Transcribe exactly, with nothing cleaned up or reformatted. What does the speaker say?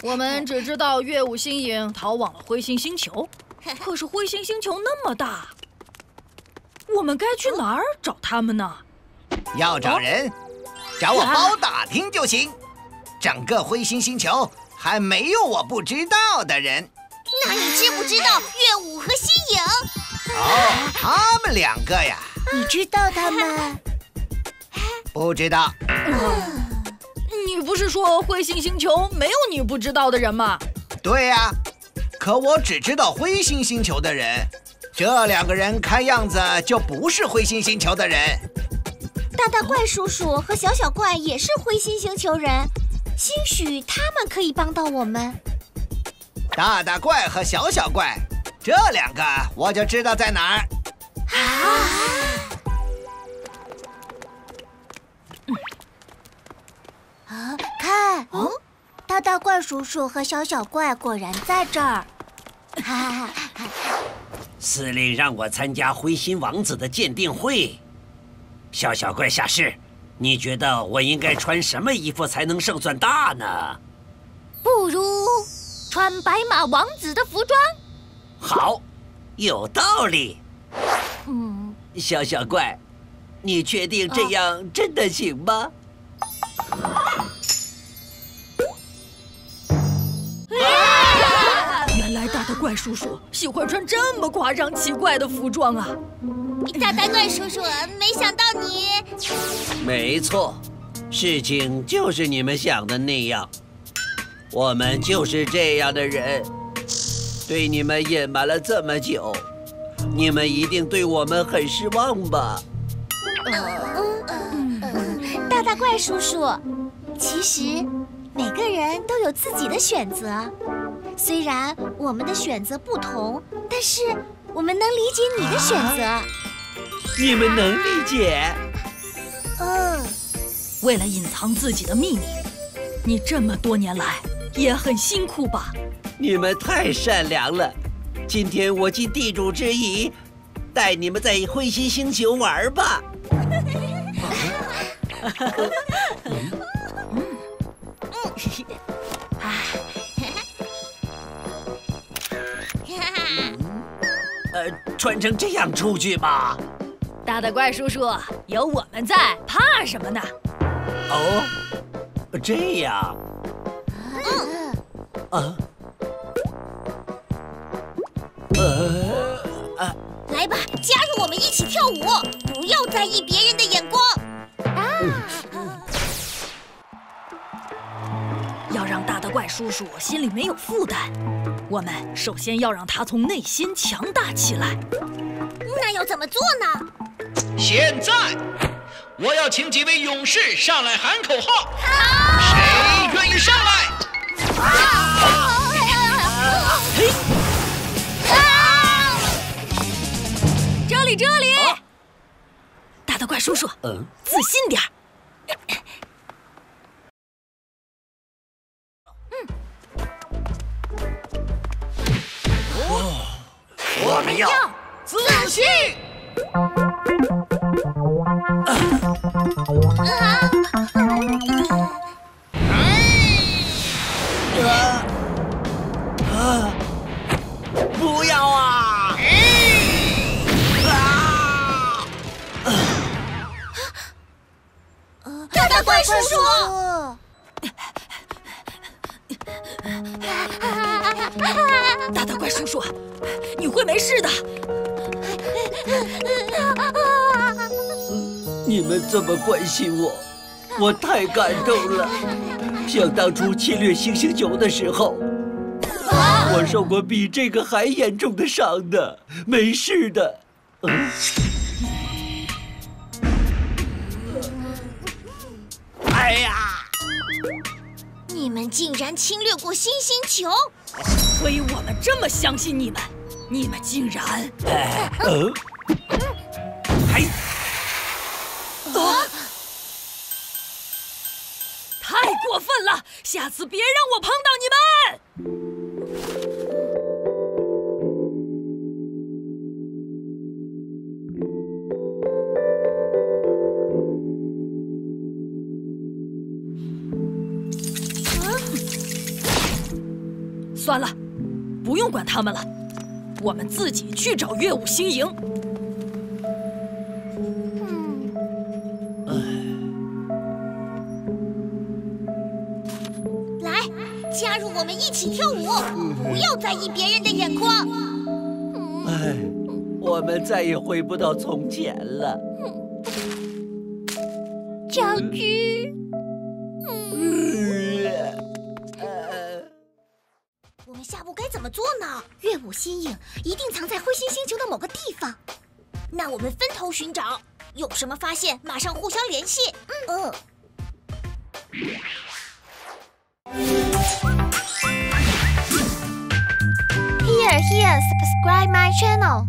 我们只知道月舞星影逃往了灰星星球，可是灰星星球那么大，我们该去哪儿找他们呢？ 要找人，找我包打听就行。整个灰星星球还没有我不知道的人。 那你知不知道月舞和星影？ 哦，他们两个呀。 你知道他们？ 不知道。 你不是说灰星星球没有你不知道的人吗？ 对呀，可我只知道灰星星球的人，这两个人看样子就不是灰星星球的人。 大大怪叔叔和小小怪也是灰星星球人，兴许他们可以帮到我们。 大大怪和小小怪，这两个我就知道在哪儿。 啊！啊，看，哦，大大怪叔叔和小小怪果然在这儿。 司令让我参加灰心王子的鉴定会。小小怪下士，你觉得我应该穿什么衣服才能胜算大呢？ 不如穿白马王子的服装。 好，有道理。 嗯， 小小怪，你确定这样真的行吗？ 原来大大怪叔叔喜欢穿这么夸张奇怪的服装啊！ 大大怪叔叔，没想到你…… 没错，事情就是你们想的那样。我们就是这样的人，对你们隐瞒了这么久，你们一定对我们很失望吧？ 大大怪叔叔，其实每个人都有自己的选择。虽然我们的选择不同，但是我们能理解你的选择。 你们能理解？ 嗯， 为了隐藏自己的秘密，你这么多年来也很辛苦吧？ 你们太善良了。今天我尽地主之谊，带你们在灰心星球玩吧。呃，穿成这样出去吧。 大大怪叔叔，有我们在，怕什么呢？ 哦，这样。 嗯啊。呃啊！ 来吧，加入我们一起跳舞，不要在意别人的眼光。啊！ 要让大大怪叔叔心里没有负担，我们首先要让他从内心强大起来。 那要怎么做呢？ 现在，我要请几位勇士上来喊口号。 好， 谁愿意上来？ 啊！ 嘿！这里，这里！啊、大大怪叔叔， 嗯， 自信点儿。 哦，我们要自信。 啊啊！不要啊！啊！ 大大怪叔叔， 大大怪叔叔，你会没事的。 你们这么关心我，我太感动了。想当初侵略星星球的时候，我受过比这个还严重的伤的，没事的。嗯、哎呀！ 你们竟然侵略过新星球！ 所以我们这么相信你们，你们竟然…… 哎，嗯，嘿， 啊！太过分了！下次别让我碰到你们！ 算了，不用管他们了，我们自己去找乐舞星营。 嗯，来，加入我们一起跳舞，不要在意别人的眼光。 哎，我们再也回不到从前了。 长居。我们下步该怎么做呢？乐舞新影一定藏在彗星星球的某个地方，那我们分头寻找，有什么发现马上互相联系。嗯。Here, here, subscribe my channel.